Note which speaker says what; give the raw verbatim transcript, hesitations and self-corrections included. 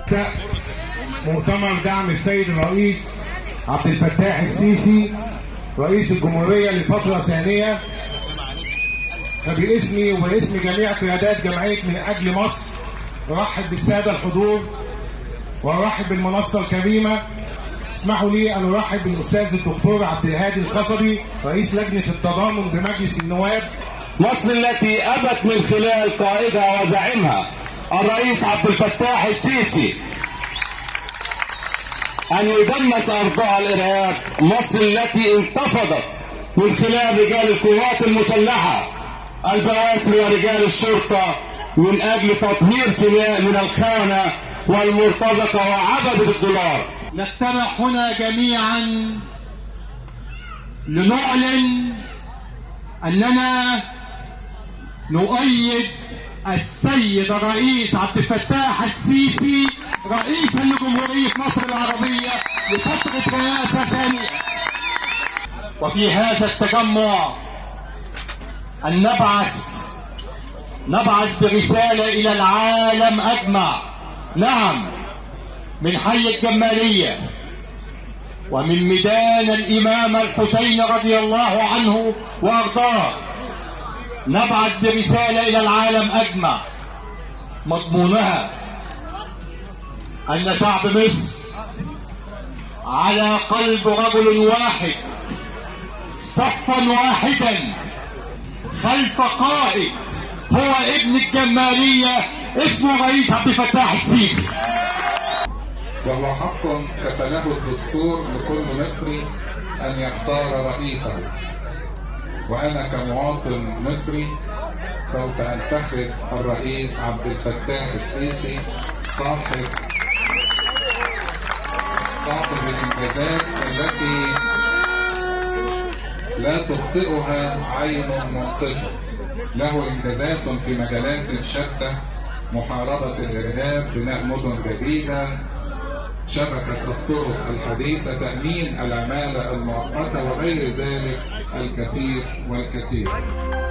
Speaker 1: مؤتمر دعم السيد الرئيس عبد الفتاح السيسي رئيس الجمهورية لفترة ثانية، فباسمي وباسم جميع قيادات جمعية من أجل مصر أرحب بالسادة الحضور وأرحب بالمنصة الكريمة. اسمحوا لي أن أرحب بالأستاذ الدكتور عبد الهادي القصبي رئيس لجنة التضامن بمجلس النواب.
Speaker 2: مصر التي أبت من خلال قائدها وزعيمها الرئيس عبد الفتاح السيسي أن يدنس أرضها الإرهاب، مصر التي انتفضت من خلال رجال القوات المسلحة البواسل ورجال الشرطة من أجل تطهير سيناء من الخونة والمرتزقة وعبدة الدولار.
Speaker 3: نجتمع هنا جميعا لنعلن أننا نؤيد السيد الرئيس عبد الفتاح السيسي رئيسا لجمهورية مصر العربية لفترة رئاسة ثانية. وفي هذا التجمع أن نبعث نبعث برسالة إلى العالم أجمع، نعم، من حي الجمالية ومن ميدان الإمام الحسين رضي الله عنه وأرضاه، نبعث برسالة إلى العالم أجمع مضمونها أن شعب مصر على قلب رجل واحد صفا واحدا خلف قائد هو ابن الجمالية اسمه الرئيس عبد الفتاح السيسي.
Speaker 4: وهو حق كفله الدستور لكل مصري أن يختار رئيسه، وأنا كمواطن مصري سوف أنتخب الرئيس عبد الفتاح السيسي صاحب صاحب الإنجازات التي لا تخطئها عين منصفة، له إنجازات في مجالات شتى: محاربة الإرهاب، بناء مدن جديدة، شبكة الطرق الحديثة، تأمين العمالة المؤقتة، وغير ذلك الكثير والكثير.